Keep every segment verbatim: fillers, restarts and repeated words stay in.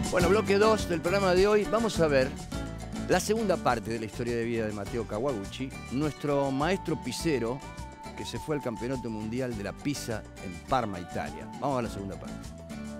Bueno, bloque dos del programa de hoy. Vamos a ver la segunda parte de la historia de vida de Matteo Kawaguchi, nuestro maestro pizzero que se fue al Campeonato Mundial de la Pizza en Parma, Italia. Vamos a la segunda parte.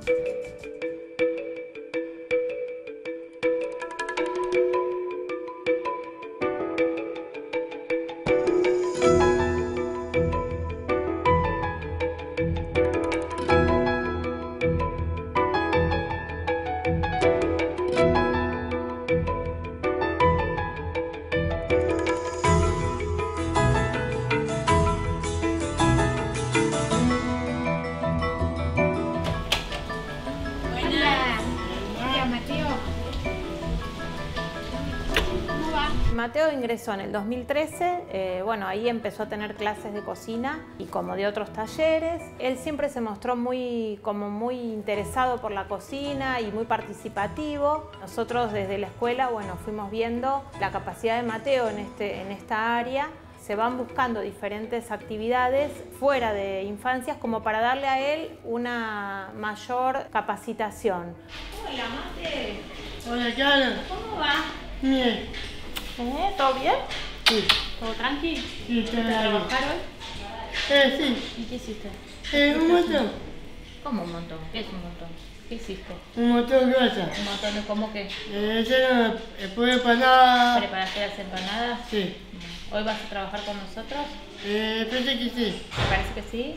Matteo ingresó en el dos mil trece, eh, bueno, ahí empezó a tener clases de cocina y como de otros talleres. Él siempre se mostró muy, como muy interesado por la cocina y muy participativo. Nosotros desde la escuela, bueno, fuimos viendo la capacidad de Matteo en, este, en esta área. Se van buscando diferentes actividades fuera de infancias como para darle a él una mayor capacitación. Hola, Mate. Hola, Carlos. ¿Cómo va? Bien. ¿Eh? ¿Todo bien? Sí. ¿Todo tranqui? Sí, ¿Te está bien. trabajar hoy? Eh, sí. ¿Y qué hiciste? Eh, un montón. ¿Cómo un montón? ¿Qué es un montón? ¿Qué hiciste? Un montón de cosas. ¿Un montón de cómo qué? Eh, yo después de empanadas. ¿Preparaste las empanadas? Sí. ¿Hoy vas a trabajar con nosotros? Eh, pensé que sí. ¿Te parece que sí?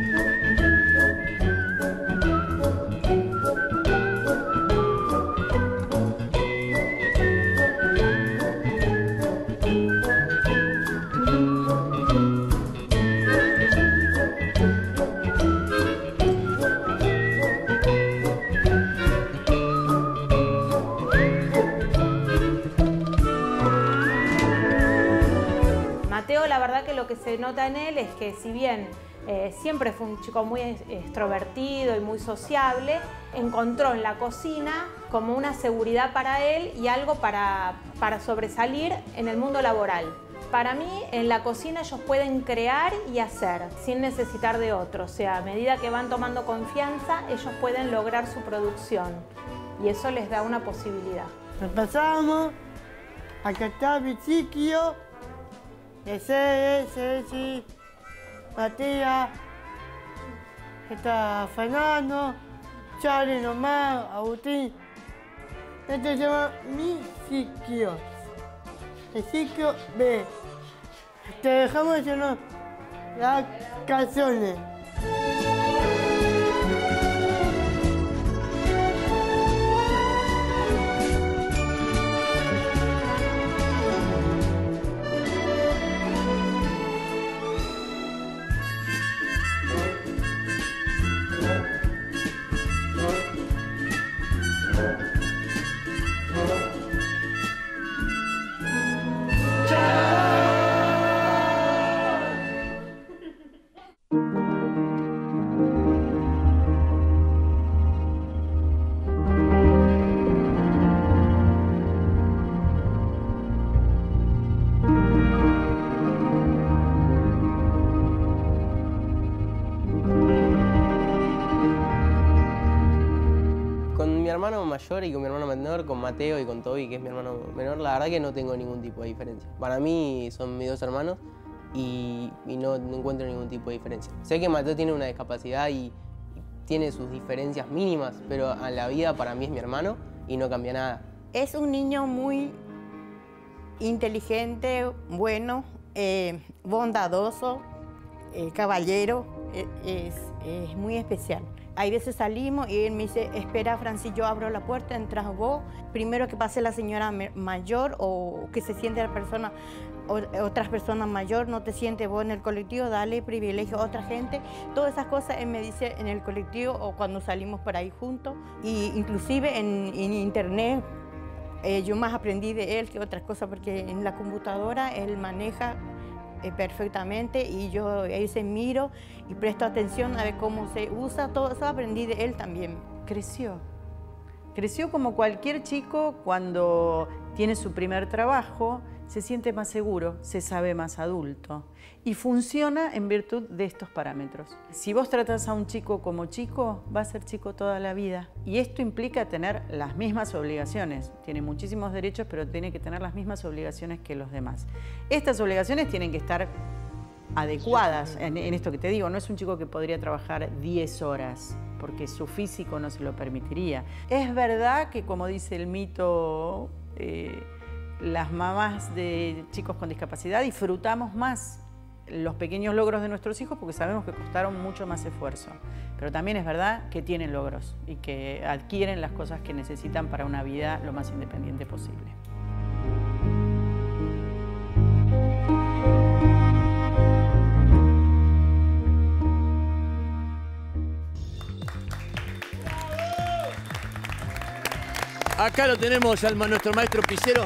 Matteo, la verdad que lo que se nota en él es que si bien eh, siempre fue un chico muy extrovertido y muy sociable, encontró en la cocina como una seguridad para él y algo para, para sobresalir en el mundo laboral. Para mí, en la cocina ellos pueden crear y hacer sin necesitar de otros. O sea, a medida que van tomando confianza, ellos pueden lograr su producción y eso les da una posibilidad. Nos pasamos, acá está mi sitio. Ese, ese, sí. Matías, está Fernando, Charlie nomás, Agustín. Este se llama mi sitio. El sitio B. Te dejamos llenar las canciones. Mi hermano mayor y con mi hermano menor, con Matteo y con Toby, que es mi hermano menor, la verdad que no tengo ningún tipo de diferencia. Para mí son mis dos hermanos y, y no, no encuentro ningún tipo de diferencia. Sé que Matteo tiene una discapacidad y, y tiene sus diferencias mínimas, pero a la vida para mí es mi hermano y no cambia nada. Es un niño muy inteligente, bueno, eh, bondadoso, eh, caballero, eh, es, es muy especial. Hay veces salimos y él me dice, espera, Francis, yo abro la puerta, entras vos. Primero que pase la señora mayor o que se siente la persona, o, otras personas mayor, no te sientes vos en el colectivo, dale privilegio a otra gente. Todas esas cosas él me dice en el colectivo o cuando salimos por ahí juntos. Y inclusive en, en internet, eh, yo más aprendí de él que otras cosas porque en la computadora él maneja Eh, perfectamente y yo ahí se miro y presto atención a ver cómo se usa, todo eso aprendí de él también. Creció, creció como cualquier chico cuando tiene su primer trabajo se siente más seguro, se sabe más adulto y funciona en virtud de estos parámetros. Si vos tratás a un chico como chico, va a ser chico toda la vida. Y esto implica tener las mismas obligaciones. Tiene muchísimos derechos, pero tiene que tener las mismas obligaciones que los demás. Estas obligaciones tienen que estar adecuadas en, en esto que te digo. No es un chico que podría trabajar diez horas, porque su físico no se lo permitiría. Es verdad que, como dice el mito, eh, las mamás de chicos con discapacidad disfrutamos más los pequeños logros de nuestros hijos porque sabemos que costaron mucho más esfuerzo. Pero también es verdad que tienen logros y que adquieren las cosas que necesitan para una vida lo más independiente posible. Acá lo tenemos al nuestro maestro pisero.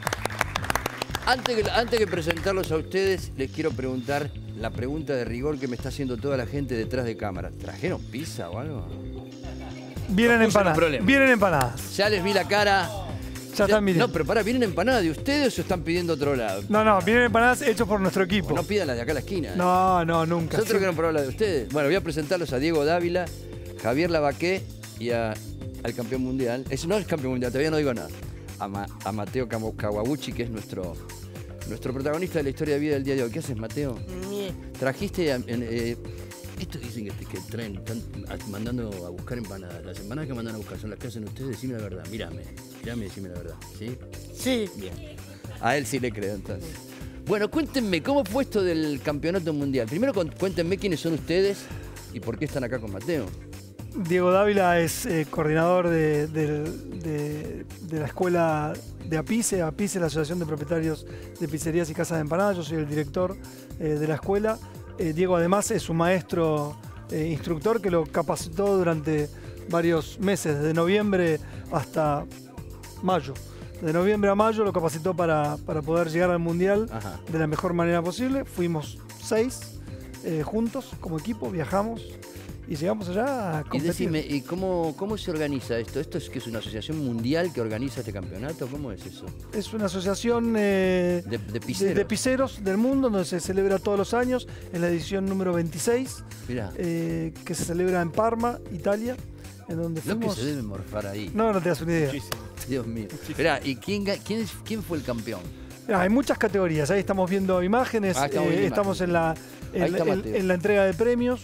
Antes que, antes que presentarlos a ustedes, les quiero preguntar la pregunta de rigor que me está haciendo toda la gente detrás de cámara. ¿Trajeron pizza o algo? Vienen No empanadas. Vienen empanadas. Ya les vi la cara. Ya están viniendo. No, pero pará, ¿vienen empanadas de ustedes o están pidiendo otro lado? No, no, vienen empanadas hechos por nuestro equipo. Pues no pidan las de acá a la esquina. ¿eh? No, no, nunca. Nosotros queremos probar la de ustedes. Bueno, voy a presentarlos a Diego Dávila, Javier Lavaqué y a, al campeón mundial. Eso no es campeón mundial, todavía no digo nada. A, Ma, a Mateo Kawaguchi, que es nuestro, nuestro protagonista de la historia de vida del día de hoy. ¿Qué haces, Mateo? Bien. Trajiste... En, eh, estos dicen que, que traen, están mandando a buscar empanadas. Las empanadas que mandan a buscar son las que hacen ustedes. Decime la verdad, mírame. Mírame y decime la verdad. ¿Sí? Sí. Bien. A él sí le creo, entonces. Bueno, cuéntenme, ¿cómo fue esto del campeonato mundial? Primero cuéntenme quiénes son ustedes y por qué están acá con Mateo. Diego Dávila es eh, coordinador de, de, de, de la escuela de APICE. APICE es la Asociación de Propietarios de Pizzerías y Casas de Empanadas. Yo soy el director eh, de la escuela. Eh, Diego además es un maestro eh, instructor que lo capacitó durante varios meses, desde noviembre hasta mayo. De noviembre a mayo lo capacitó para, para poder llegar al Mundial Ajá. de la mejor manera posible. Fuimos seis eh, juntos como equipo, viajamos y llegamos allá a competir. Y decime, ¿y cómo, cómo se organiza esto? ¿Esto es que es una asociación mundial que organiza este campeonato? ¿Cómo es eso? Es una asociación eh, de, de, piseros. De, de piseros del mundo, donde se celebra todos los años, en la edición número veintiséis, eh, que se celebra en Parma, Italia, en donde fuimos... Lo que se debe morfar ahí. No, no te das una idea. Muchísimo. Dios mío. Mirá, ¿y quién, quién, quién fue el campeón? Ah, hay muchas categorías, ahí estamos viendo imágenes, ah, estamos, eh, estamos en, la, en, en, en la entrega de premios.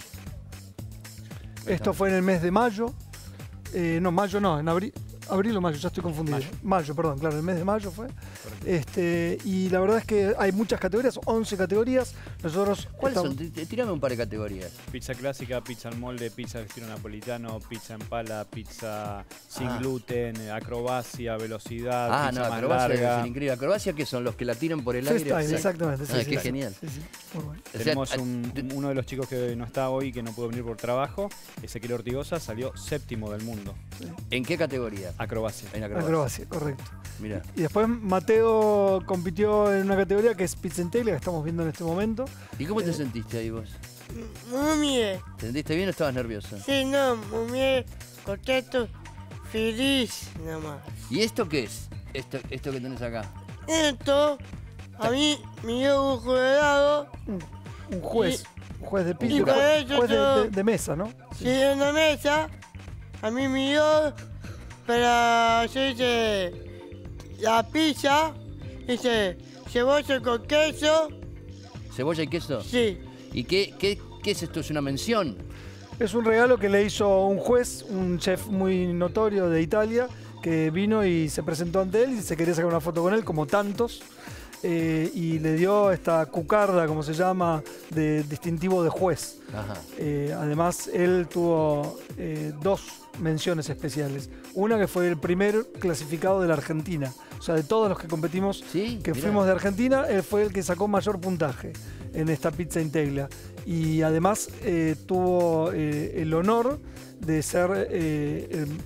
Esto fue en el mes de mayo, eh, no, mayo no, en abril, abril o mayo, ya estoy confundido. Mayo. mayo, perdón, claro, el mes de mayo fue. Este, y la verdad es que hay muchas categorías, once categorías. Nosotros ¿Cuáles estamos... son? Tírame un par de categorías. Pizza clásica, pizza al molde, pizza de estilo napolitano, pizza en pala, pizza sin ah. gluten, acrobacia, velocidad, ah, pizza no, más acrobacia larga. Es increíble. ¿Acrobacia qué son? ¿Los que la tiran por el Freestyle, aire? Exactamente. Ah, sí, qué sí, genial. Sí, sí. Muy bueno. Tenemos un, uno de los chicos que no está hoy, que no pudo venir por trabajo, Ezequiel Ortigosa, salió séptimo del mundo. Sí. ¿En qué categoría? Acrobacia. En acrobacia. Acrobacia, correcto. Mirá. Y después Mateo compitió en una categoría que es Pizza en Teglia, que estamos viendo en este momento. ¿Y cómo te eh, sentiste ahí vos? Muy bien. ¿Te sentiste bien o estabas nervioso? Sí, no, muy bien, contento, feliz nomás. ¿Y esto qué es? Esto, esto que tenés acá. Esto, a mí me dio un jurado. Un, un juez, y, un juez de pizza, un juez, juez de, de, de mesa, ¿no? Sí, sí, en la mesa, a mí me dio para hacerse la pizza, dice cebolla con queso. ¿Cebolla y queso? Sí. ¿Y qué, qué, qué es esto? ¿Es una mención? Es un regalo que le hizo un juez, un chef muy notorio de Italia, que vino y se presentó ante él y se quería sacar una foto con él, como tantos, eh, y le dio esta cucarda, como se llama, de distintivo de juez. Ajá. Eh, además, él tuvo eh, dos menciones especiales. Una que fue el primer clasificado de la Argentina. O sea, de todos los que competimos, ¿Sí? que Mirá. fuimos de Argentina, él fue el que sacó mayor puntaje en esta pizza in teglia. Y además eh, tuvo eh, el honor de ser eh, el,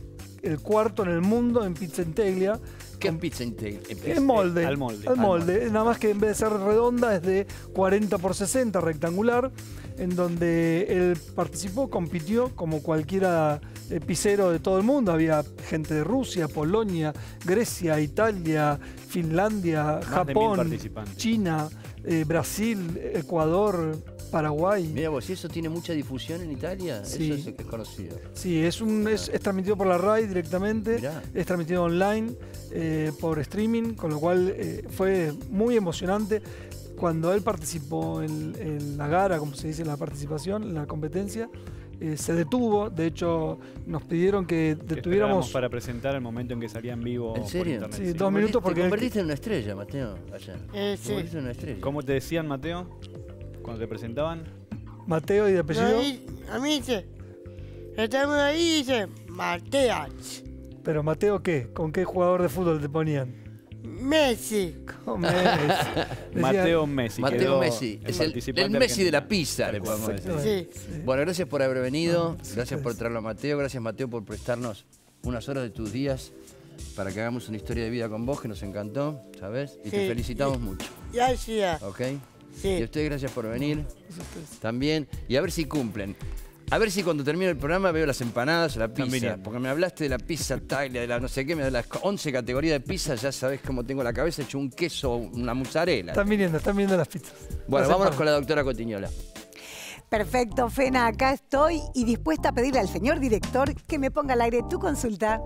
el cuarto en el mundo en pizza integlia. ¿Qué es pizza integlia? En molde. Al molde. Al molde. Nada más que en vez de ser redonda es de cuarenta por sesenta, rectangular, en donde él participó, compitió como cualquiera eh, pizzero de todo el mundo. Había gente de Rusia, Polonia, Grecia, Italia, Finlandia, Más Japón, de mil participantes. China, eh, Brasil, Ecuador, Paraguay. Mira vos, ¿y eso tiene mucha difusión en Italia? Sí. Eso es, es conocido. Sí, es, un, es, es transmitido por la RAI directamente, Mirá. es transmitido online eh, por streaming, con lo cual eh, fue muy emocionante. Cuando él participó en, en la gara, como se dice, en la participación, en la competencia, eh, se detuvo. De hecho, nos pidieron que Que detuviéramos... esperábamos para presentar el momento en que salía en vivo. ¿En por serio? internet, Sí, sí. dos minutos porque... Te él- convertiste en una estrella, Mateo, allá. Eh, Te sí. convertiste en una estrella. ¿Cómo te decían, Mateo? Cuando te presentaban. Mateo y de No, apellido, y- a mí dice, estamos ahí y dice, Mateas, pero Mateo, ¿qué? ¿Con qué jugador de fútbol te ponían? Messi. Con Messi. Decía- Mateo Messi. Mateo quedó Messi, es el, participante el Messi de la argentino. pizza, Tal le cual. podemos decir. Sí. Bueno, gracias por haber venido, sí, gracias por sí. traerlo a Mateo, gracias Mateo por prestarnos unas horas de tus días para que hagamos una historia de vida con vos que nos encantó, ¿sabes? Y te Sí. felicitamos mucho, Gracias. ¿ok? Sí. Y a ustedes gracias por venir también y a ver si cumplen. A ver si cuando termine el programa veo las empanadas o la pizza. viniendo. Porque me hablaste de la pizza Taglia, de la no sé qué, de las once categorías de pizza, ya sabés cómo tengo la cabeza hecho un queso, una mozzarella. Están viniendo, están viniendo las pizzas. Bueno, Las vámonos empanadas. con la doctora Cotiñola. Perfecto, Fena, acá estoy y dispuesta a pedirle al señor director que me ponga al aire tu consulta.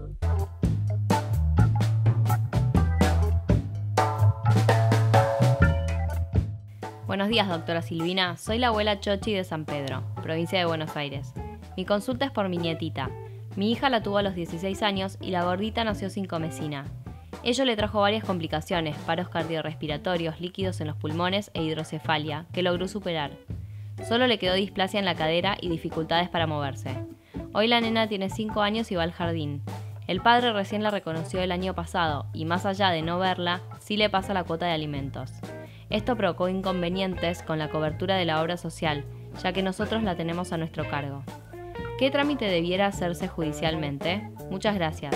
Buenos días, doctora Silvina. Soy la abuela Chochi de San Pedro, provincia de Buenos Aires. Mi consulta es por mi nietita. Mi hija la tuvo a los dieciséis años y la gordita nació sin comecina. Ello le trajo varias complicaciones, paros cardiorrespiratorios, líquidos en los pulmones e hidrocefalia, que logró superar. Solo le quedó displasia en la cadera y dificultades para moverse. Hoy la nena tiene cinco años y va al jardín. El padre recién la reconoció el año pasado y más allá de no verla, sí le pasa la cuota de alimentos. Esto provocó inconvenientes con la cobertura de la obra social, ya que nosotros la tenemos a nuestro cargo. ¿Qué trámite debiera hacerse judicialmente? Muchas gracias.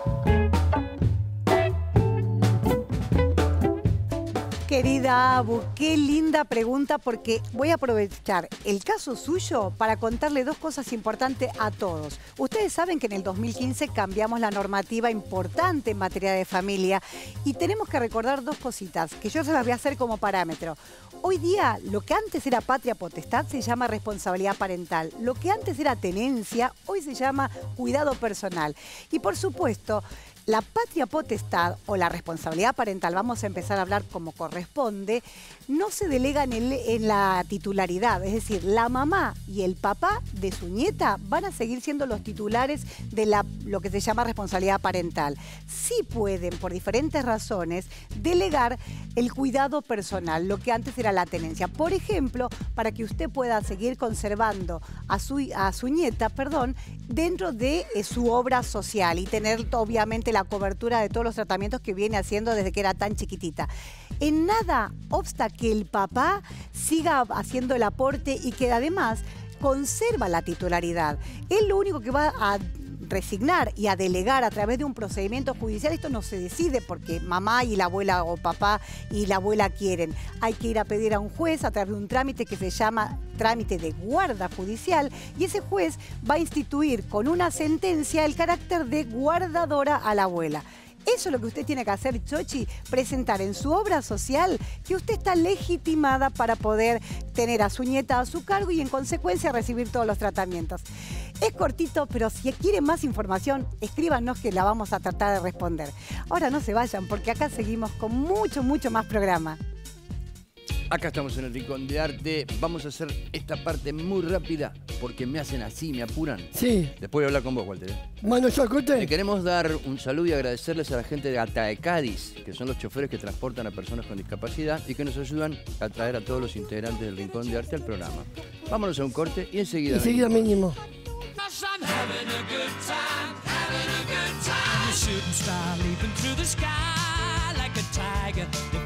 Querida Abu, qué linda pregunta porque voy a aprovechar el caso suyo para contarle dos cosas importantes a todos. Ustedes saben que en el dos mil quince cambiamos la normativa importante en materia de familia y tenemos que recordar dos cositas que yo se las voy a hacer como parámetro. Hoy día lo que antes era patria potestad se llama responsabilidad parental. Lo que antes era tenencia hoy se llama cuidado personal. Y por supuesto, la patria potestad o la responsabilidad parental, vamos a empezar a hablar como corresponde, no se delega en, el, en la titularidad. Es decir, la mamá y el papá de su nieta van a seguir siendo los titulares de la, lo que se llama responsabilidad parental. Sí pueden, por diferentes razones, delegar el cuidado personal, lo que antes era la tenencia. Por ejemplo, para que usted pueda seguir conservando a su, a su nieta, perdón, dentro de eh, su obra social y tener obviamente la cobertura de todos los tratamientos que viene haciendo desde que era tan chiquitita. En nada obsta que el papá siga haciendo el aporte y que además conserva la titularidad. Él lo único que va a resignar y a delegar a través de un procedimiento judicial, esto no se decide porque mamá y la abuela o papá y la abuela quieren. Hay que ir a pedir a un juez a través de un trámite que se llama trámite de guarda judicial y ese juez va a instituir con una sentencia el carácter de guardadora a la abuela. Eso es lo que usted tiene que hacer, Chochi, presentar en su obra social que usted está legitimada para poder tener a su nieta a su cargo y en consecuencia recibir todos los tratamientos. Es cortito, pero si quiere más información, escríbanos que la vamos a tratar de responder. Ahora no se vayan porque acá seguimos con mucho, mucho más programa. Acá estamos en el Rincón de Arte. Vamos a hacer esta parte muy rápida porque me hacen así, me apuran. Sí. Después voy a hablar con vos, Walter. ¿eh? Bueno, yo Le escuché. queremos dar un saludo y agradecerles a la gente de Atae Cádiz, que son los choferes que transportan a personas con discapacidad y que nos ayudan a traer a todos los integrantes del Rincón de Arte al programa. Vámonos a un corte y enseguida. Enseguida venimos. mínimo. Shooting star leaping through the sky like a tiger.